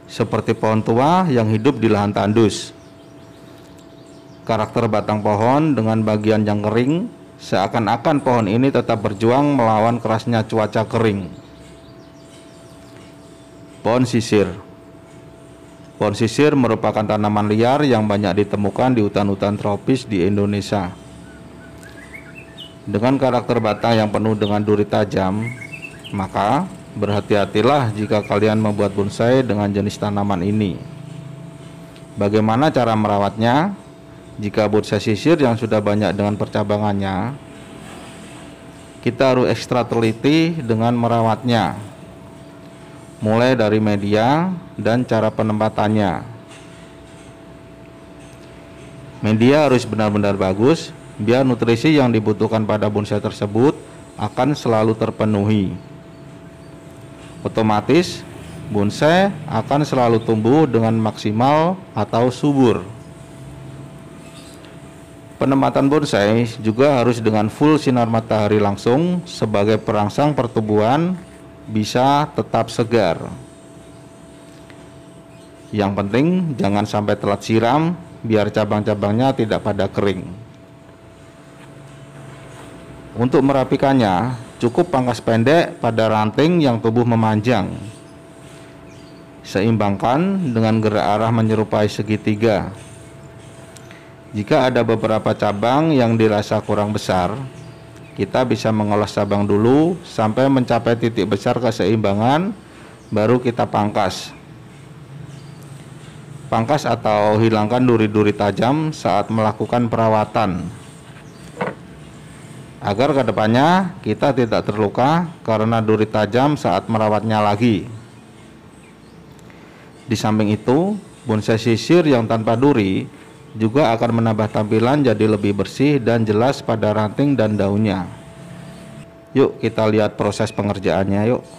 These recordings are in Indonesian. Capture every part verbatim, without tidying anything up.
seperti pohon tua yang hidup di lahan tandus. Karakter batang pohon dengan bagian yang kering, seakan-akan pohon ini tetap berjuang melawan kerasnya cuaca kering. Pohon sisir. Pohon sisir merupakan tanaman liar yang banyak ditemukan di hutan-hutan tropis di Indonesia. Dengan karakter batang yang penuh dengan duri tajam, maka berhati-hatilah jika kalian membuat bonsai dengan jenis tanaman ini. Bagaimana cara merawatnya? Jika bonsai sisir yang sudah banyak dengan percabangannya, kita harus ekstra teliti dengan merawatnya, mulai dari media dan cara penempatannya. Media harus benar-benar bagus, biar nutrisi yang dibutuhkan pada bonsai tersebut akan selalu terpenuhi. Otomatis bonsai akan selalu tumbuh dengan maksimal atau subur. Penempatan bonsai juga harus dengan full sinar matahari langsung sebagai perangsang pertumbuhan bisa tetap segar. Yang penting jangan sampai telat siram biar cabang-cabangnya tidak pada kering. Untuk merapikannya, cukup pangkas pendek pada ranting yang tumbuh memanjang. Seimbangkan dengan gerak arah menyerupai segitiga. Jika ada beberapa cabang yang dirasa kurang besar, kita bisa mengolah cabang dulu sampai mencapai titik besar keseimbangan, baru kita pangkas. Pangkas atau hilangkan duri-duri tajam saat melakukan perawatan, agar kedepannya kita tidak terluka karena duri tajam saat merawatnya lagi. Di samping itu, bonsai sisir yang tanpa duri juga akan menambah tampilan jadi lebih bersih dan jelas pada ranting dan daunnya. Yuk kita lihat proses pengerjaannya yuk.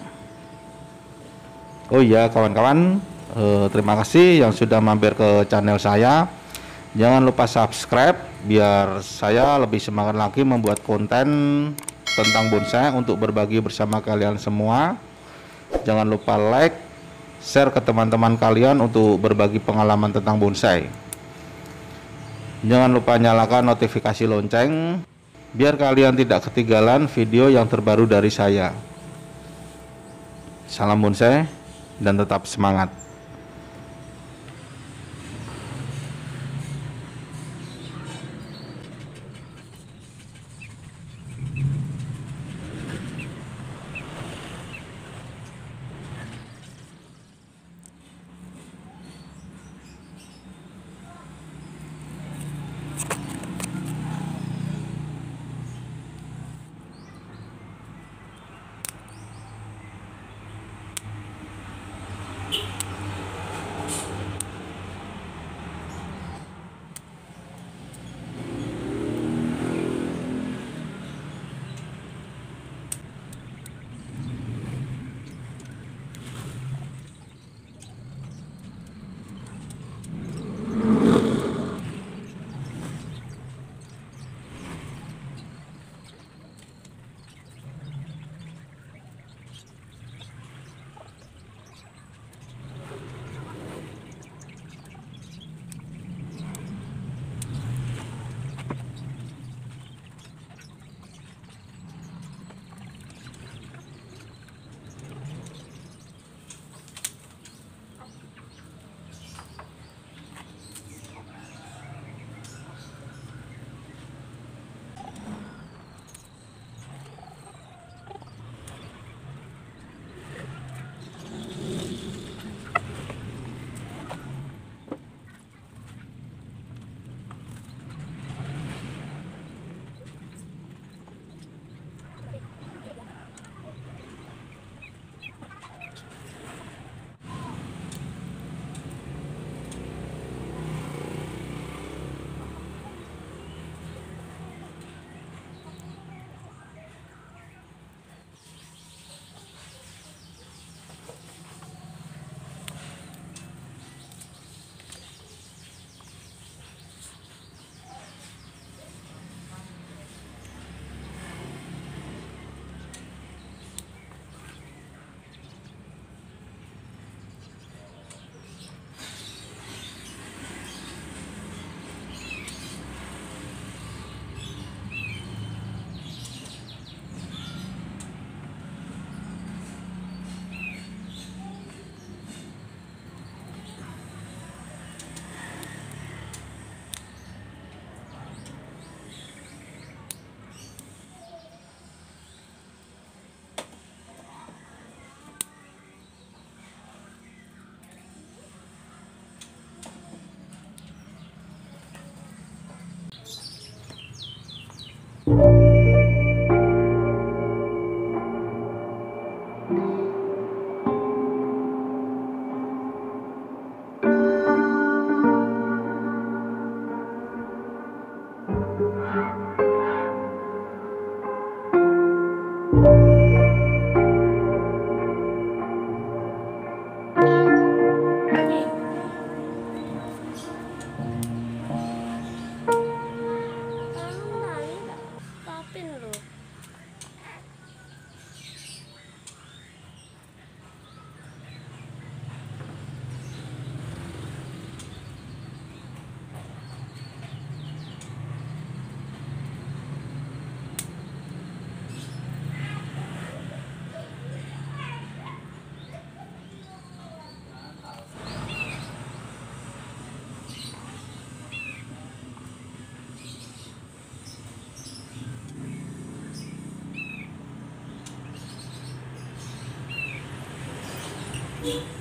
Oh iya kawan-kawan, eh, terima kasih yang sudah mampir ke channel saya. Jangan lupa subscribe biar saya lebih semangat lagi membuat konten tentang bonsai untuk berbagi bersama kalian semua. Jangan lupa like, share ke teman-teman kalian untuk berbagi pengalaman tentang bonsai. Jangan lupa nyalakan notifikasi lonceng biar kalian tidak ketinggalan video yang terbaru dari saya. Salam bonsai dan tetap semangat. Iya.